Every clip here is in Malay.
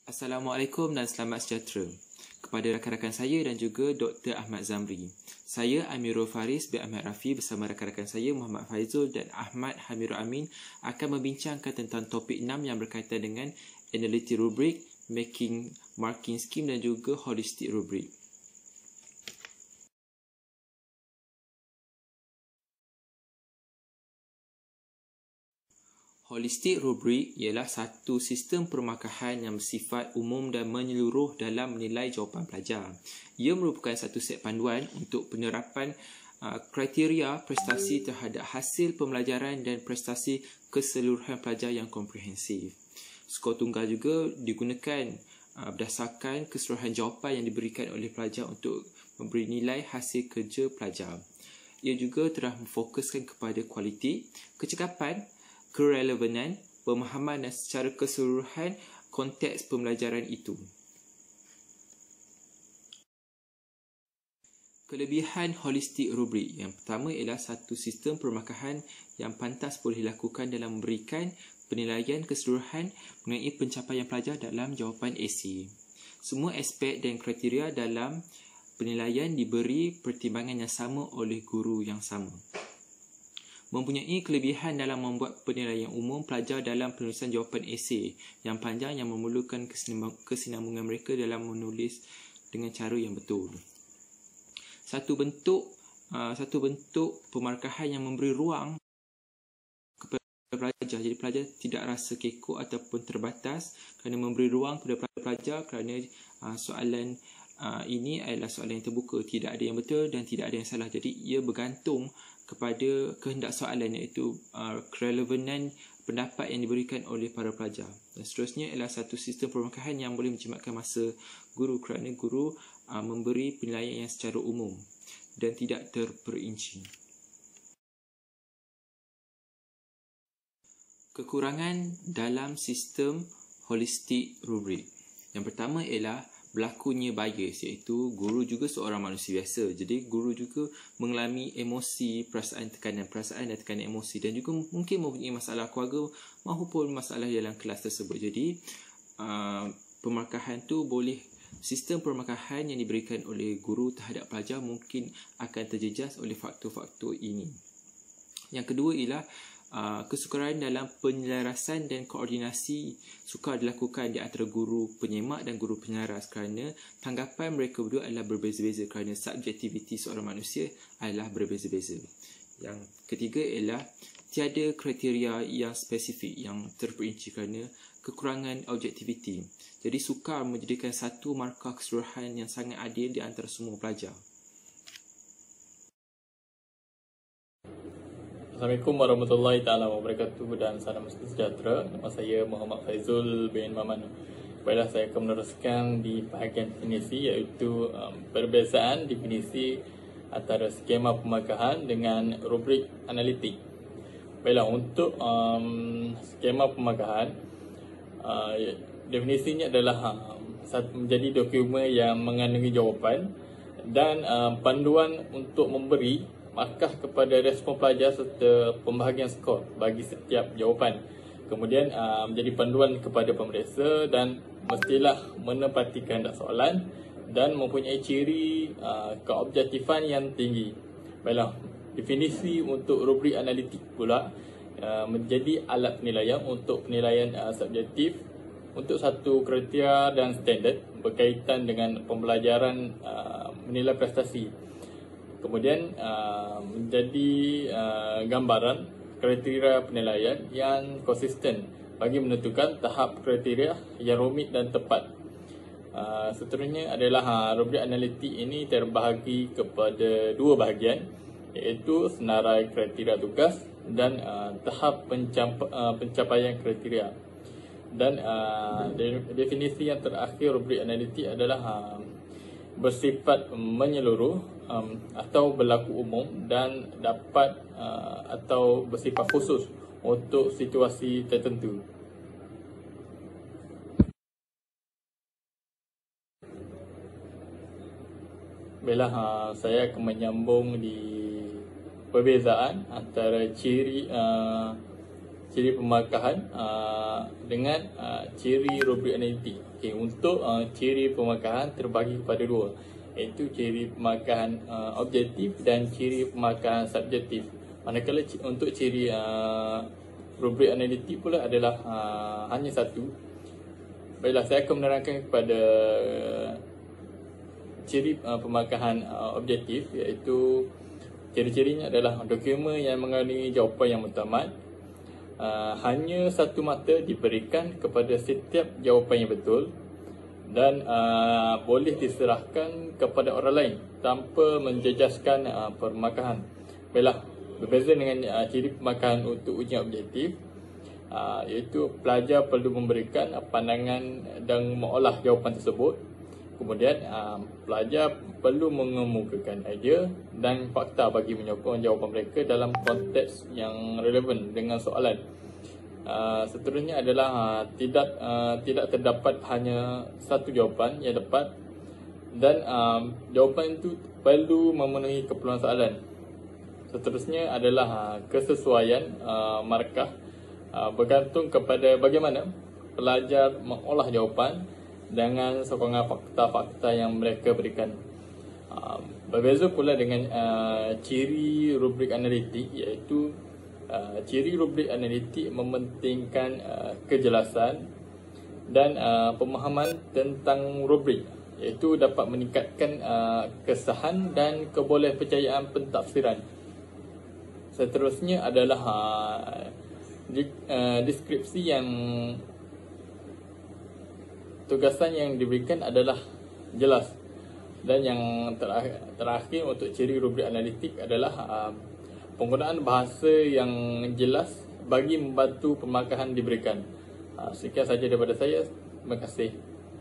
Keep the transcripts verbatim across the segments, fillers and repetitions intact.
Assalamualaikum dan selamat sejahtera kepada rakan-rakan saya dan juga Doktor Ahmad Zamri. Saya Amirul Faris bin Ahmad Rafi bersama rakan-rakan saya Muhammad Faizul dan Ahmad Hamirul Amin akan membincangkan tentang topik enam yang berkaitan dengan Analytic Rubric, Making Marking Scheme dan juga Holistic Rubric. Holistic Rubric ialah satu sistem permarkahan yang bersifat umum dan menyeluruh dalam menilai jawapan pelajar. Ia merupakan satu set panduan untuk penerapan uh, kriteria prestasi terhadap hasil pembelajaran dan prestasi keseluruhan pelajar yang komprehensif. Skor tunggal juga digunakan uh, berdasarkan keseluruhan jawapan yang diberikan oleh pelajar untuk memberi nilai hasil kerja pelajar. Ia juga telah memfokuskan kepada kualiti, kecekapan, kerelevanan, pemahaman dan secara keseluruhan konteks pembelajaran itu. Kelebihan holistik rubrik yang pertama ialah satu sistem permarkahan yang pantas boleh dilakukan dalam memberikan penilaian keseluruhan mengenai pencapaian pelajar dalam jawapan esei. Semua aspek dan kriteria dalam penilaian diberi pertimbangan yang sama oleh guru yang sama. Mempunyai kelebihan dalam membuat penilaian umum pelajar dalam penulisan jawapan esei yang panjang yang memerlukan kesinambungan mereka dalam menulis dengan cara yang betul. Satu bentuk uh, satu bentuk pemarkahan yang memberi ruang kepada pelajar. Jadi pelajar tidak rasa kekok ataupun terbatas kerana memberi ruang kepada pelajar kerana uh, soalan uh, ini adalah soalan yang terbuka. Tidak ada yang betul dan tidak ada yang salah. Jadi ia bergantung kepada kehendak soalan iaitu uh, kerelevanan pendapat yang diberikan oleh para pelajar. Dan seterusnya ialah satu sistem permarkahan yang boleh menjimatkan masa guru kerana guru uh, memberi penilaian yang secara umum dan tidak terperinci. Kekurangan dalam sistem holistik rubrik. Yang pertama ialah berlakunya bias, iaitu guru juga seorang manusia biasa. Jadi guru juga mengalami emosi, perasaan tekanan perasaan dan tekanan emosi dan juga mungkin mempunyai masalah keluarga maupun masalah dalam kelas tersebut. Jadi uh, pemarkahan tu boleh sistem pemarkahan yang diberikan oleh guru terhadap pelajar mungkin akan terjejas oleh faktor-faktor ini. Yang kedua ialah Uh, kesukaran dalam penyelarasan dan koordinasi sukar dilakukan di antara guru penyemak dan guru penyelaras kerana tanggapan mereka berdua adalah berbeza-beza kerana subjektiviti seorang manusia adalah berbeza-beza. Yang ketiga ialah tiada kriteria yang spesifik yang terperinci kerana kekurangan objektiviti. Jadi sukar menjadikan satu markah keseluruhan yang sangat adil di antara semua pelajar. Assalamualaikum warahmatullahi taala wabarakatuh dan salam sejahtera. Nama saya Muhammad Faizul bin Mamanu. Baiklah, saya akan meneruskan di bahagian definisi iaitu um, perbezaan definisi antara skema pemarkahan dengan rubrik analitik. Baiklah, untuk um, skema pemarkahan uh, definisinya adalah um, menjadi dokumen yang mengandungi jawapan dan um, panduan untuk memberi markah kepada respon pelajar serta pembahagian skor bagi setiap jawapan. Kemudian uh, menjadi panduan kepada pemeriksa dan mestilah menepati kehendak soalan dan mempunyai ciri uh, keobjektifan yang tinggi. Baiklah, definisi untuk rubrik analitik pula uh, menjadi alat penilaian untuk penilaian uh, subjektif untuk satu kriteria dan standard berkaitan dengan pembelajaran uh, menilai prestasi. Kemudian uh, menjadi uh, gambaran kriteria penilaian yang konsisten bagi menentukan tahap kriteria yang rumit dan tepat. Uh, seterusnya adalah uh, rubrik analitik ini terbahagi kepada dua bahagian iaitu senarai kriteria tugas dan uh, tahap pencap- uh, pencapaian kriteria. Dan uh, definisi yang terakhir rubrik analitik adalah uh, bersifat menyeluruh um, atau berlaku umum dan dapat uh, atau bersifat khusus untuk situasi tertentu. Baiklah, uh, saya akan menyambung di perbezaan antara ciri uh, ciri pemakahan uh, dengan uh, ciri rubrik analitik. Okay, untuk uh, ciri pemakahan terbagi kepada dua, iaitu ciri pemakahan uh, objektif dan ciri pemakahan subjektif. Manakala untuk ciri uh, rubrik analitik pula adalah uh, hanya satu. Baiklah, saya akan menerangkan kepada uh, ciri uh, pemakahan uh, objektif, iaitu ciri-cirinya adalah dokumen yang mengandungi jawapan yang mutamat. Uh, hanya satu mata diberikan kepada setiap jawapan yang betul dan uh, boleh diserahkan kepada orang lain tanpa menjejaskan uh, permakahan. Baiklah, berbeza dengan uh, ciri pemakahan untuk ujian objektif, uh, iaitu pelajar perlu memberikan uh, pandangan dan mengolah jawapan tersebut. Kemudian uh, pelajar perlu mengemukakan idea dan fakta bagi menyokong jawapan mereka dalam konteks yang relevan dengan soalan. Uh, seterusnya adalah uh, tidak uh, tidak terdapat hanya satu jawapan yang tepat dan uh, jawapan itu perlu memenuhi keperluan soalan. Seterusnya adalah uh, kesesuaian uh, markah uh, bergantung kepada bagaimana pelajar mengolah jawapan dengan sokongan fakta-fakta yang mereka berikan. Uh, berbeza pula dengan uh, ciri rubrik analitik, iaitu uh, ciri rubrik analitik mementingkan uh, kejelasan dan uh, pemahaman tentang rubrik, iaitu dapat meningkatkan uh, kesahan dan kebolehpercayaan pentafsiran. Seterusnya adalah uh, di, uh, deskripsi yang tugasan yang diberikan adalah jelas. Dan yang terakhir, terakhir untuk ciri rubrik analitik adalah uh, penggunaan bahasa yang jelas bagi membantu pemakahan diberikan. Uh, sekian sahaja daripada saya. Terima kasih.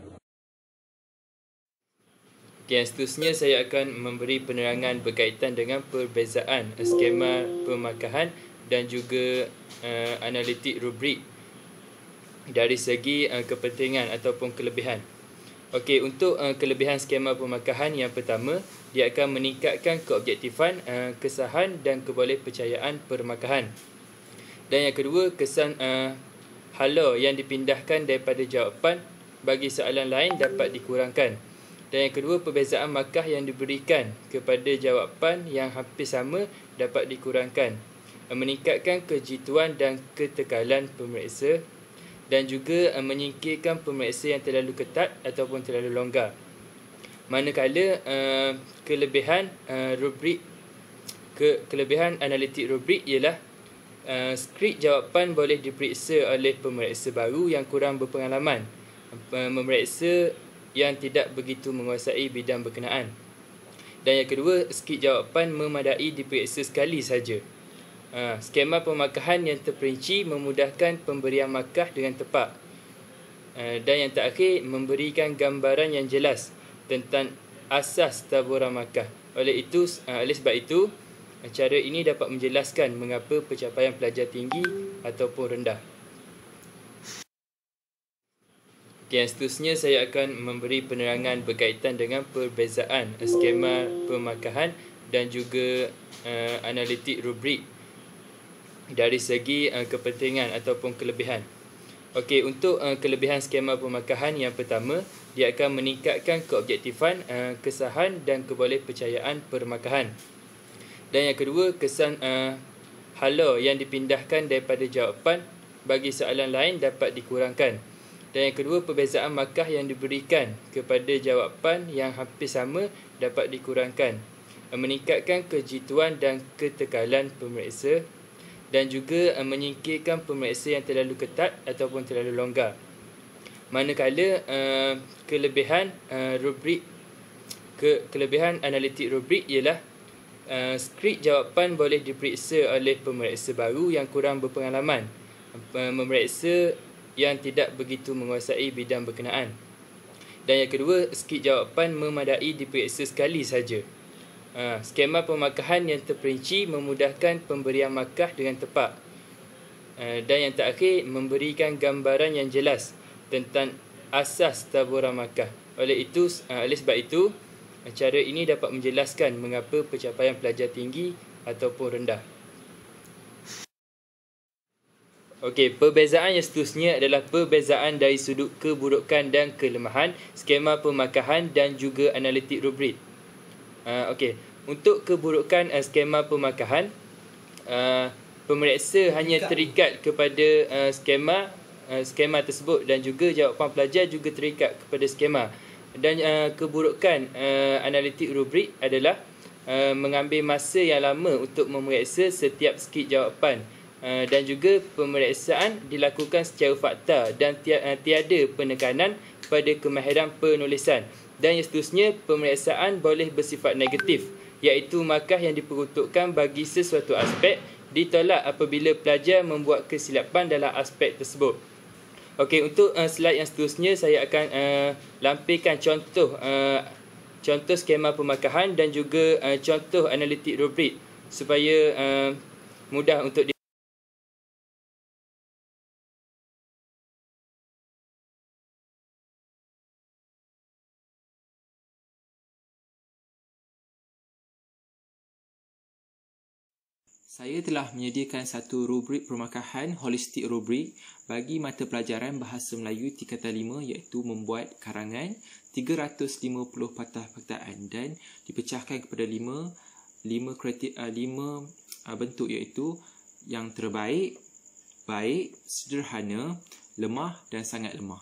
Okay, seterusnya saya akan memberi penerangan berkaitan dengan perbezaan skema pemakahan dan juga uh, analitik rubrik dari segi uh, kepentingan ataupun kelebihan. Okey, untuk uh, kelebihan skema pemakahan, yang pertama, dia akan meningkatkan keobjektifan, uh, kesahan dan kebolehpercayaan permakahan. Dan yang kedua, kesan uh, hala yang dipindahkan daripada jawapan bagi soalan lain dapat dikurangkan. Dan yang kedua, perbezaan markah yang diberikan kepada jawapan yang hampir sama dapat dikurangkan. Uh, meningkatkan kejituan dan ketekalan pemeriksa dan juga uh, menyingkirkan pemeriksa yang terlalu ketat ataupun terlalu longgar. Manakala uh, kelebihan uh, rubrik ke, kelebihan analitik rubrik ialah uh, skrip jawapan boleh diperiksa oleh pemeriksa baru yang kurang berpengalaman, uh, pemeriksa yang tidak begitu menguasai bidang berkenaan. Dan yang kedua, skrip jawapan memadai diperiksa sekali saja. Ha, skema pemakahan yang terperinci memudahkan pemberian markah dengan tepat. Ha, dan yang terakhir, memberikan gambaran yang jelas tentang asas taburan markah. Oleh itu, ha, oleh sebab itu, cara ini dapat menjelaskan mengapa pencapaian pelajar tinggi ataupun rendah. Okay, seterusnya saya akan memberi penerangan berkaitan dengan perbezaan skema pemakahan dan juga uh, analitik rubrik dari segi uh, kepentingan ataupun kelebihan. Okey, untuk uh, kelebihan skema pemakahan, yang pertama, dia akan meningkatkan keobjektifan, uh, kesahan dan kebolehpercayaan permakahan. Dan yang kedua, kesan uh, hala yang dipindahkan daripada jawapan bagi soalan lain dapat dikurangkan. Dan yang kedua, perbezaan markah yang diberikan kepada jawapan yang hampir sama dapat dikurangkan. Uh, meningkatkan kejituan dan ketekalan pemeriksa dan juga uh, menyingkirkan pemeriksa yang terlalu ketat ataupun terlalu longgar. Manakala uh, kelebihan uh, rubrik ke, kelebihan analitik rubrik ialah uh, skrip jawapan boleh diperiksa oleh pemeriksa baru yang kurang berpengalaman, uh, pemeriksa yang tidak begitu menguasai bidang berkenaan. Dan yang kedua, skrip jawapan memadai diperiksa sekali saja. Ha, skema pemakahan yang terperinci memudahkan pemberian markah dengan tepat. Ha, dan yang terakhir, memberikan gambaran yang jelas tentang asas taburan markah. Oleh itu, ha, oleh sebab itu, cara ini dapat menjelaskan mengapa pencapaian pelajar tinggi ataupun rendah. Okey, perbezaan yang seterusnya adalah perbezaan dari sudut keburukan dan kelemahan skema pemakahan dan juga analitik rubrik. Uh, Okey, untuk keburukan uh, skema pemakahan, uh, pemeriksa hanya terikat kepada uh, skema uh, skema tersebut dan juga jawapan pelajar juga terikat kepada skema. Dan uh, keburukan uh, analitik rubrik adalah uh, mengambil masa yang lama untuk memeriksa setiap skit jawapan. Uh, dan juga pemeriksaan dilakukan secara fakta dan ti- uh, tiada penekanan pada kemahiran penulisan. Dan yang seterusnya, pemeriksaan boleh bersifat negatif, iaitu markah yang diperuntukkan bagi sesuatu aspek ditolak apabila pelajar membuat kesilapan dalam aspek tersebut. Okey, untuk uh, slide yang seterusnya saya akan uh, lampirkan contoh uh, contoh skema pemakahan dan juga uh, contoh analitik rubrik supaya uh, mudah untuk di Saya telah menyediakan satu rubrik permakahan holistik rubrik bagi mata pelajaran Bahasa Melayu tingkatan lima, iaitu membuat karangan tiga ratus lima puluh patah perkataan dan dipecahkan kepada lima lima kriteria lima bentuk, iaitu yang terbaik, baik, sederhana, lemah dan sangat lemah.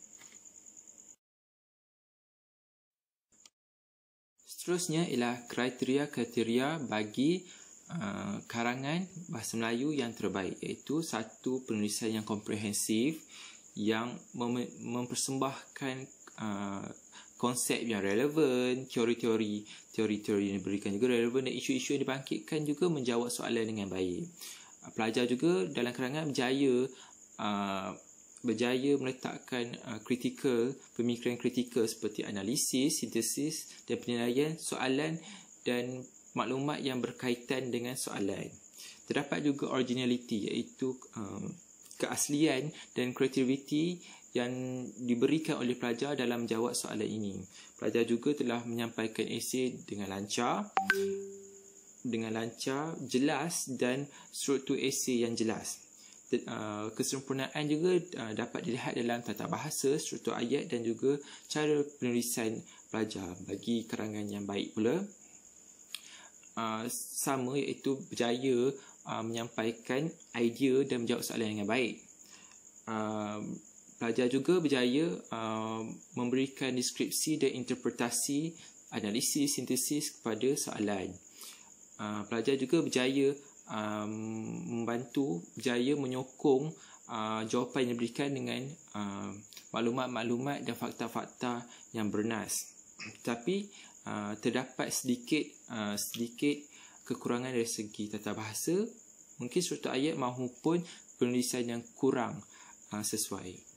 Seterusnya ialah kriteria-kriteria bagi Uh, karangan Bahasa Melayu yang terbaik, iaitu satu, penulisan yang komprehensif yang mem- mempersembahkan uh, konsep yang relevan, teori-teori teori-teori yang diberikan juga relevan dan isu-isu yang dibangkitkan juga menjawab soalan dengan baik. Uh, pelajar juga dalam karangan berjaya uh, berjaya meletakkan uh, kritikal, pemikiran kritikal seperti analisis, sintesis dan penilaian soalan dan maklumat yang berkaitan dengan soalan. Terdapat juga originality, iaitu um, keaslian dan kreativiti yang diberikan oleh pelajar dalam menjawab soalan ini. Pelajar juga telah menyampaikan esei dengan lancar, dengan lancar, jelas dan struktur esei yang jelas. Uh, kesempurnaan juga uh, dapat dilihat dalam tata bahasa, struktur ayat dan juga cara penulisan pelajar. Bagi karangan yang baik pula, Uh, sama, iaitu berjaya uh, menyampaikan idea dan menjawab soalan dengan baik. Uh, pelajar juga berjaya uh, memberikan deskripsi dan interpretasi, analisis, sintesis kepada soalan. Uh, pelajar juga berjaya um, membantu, berjaya menyokong uh, jawapan yang diberikan dengan uh, maklumat-maklumat dan fakta-fakta yang bernas. Tapi Uh, terdapat sedikit uh, sedikit kekurangan dari segi tata bahasa, mungkin struktur ayat maupun penulisan yang kurang uh, sesuai.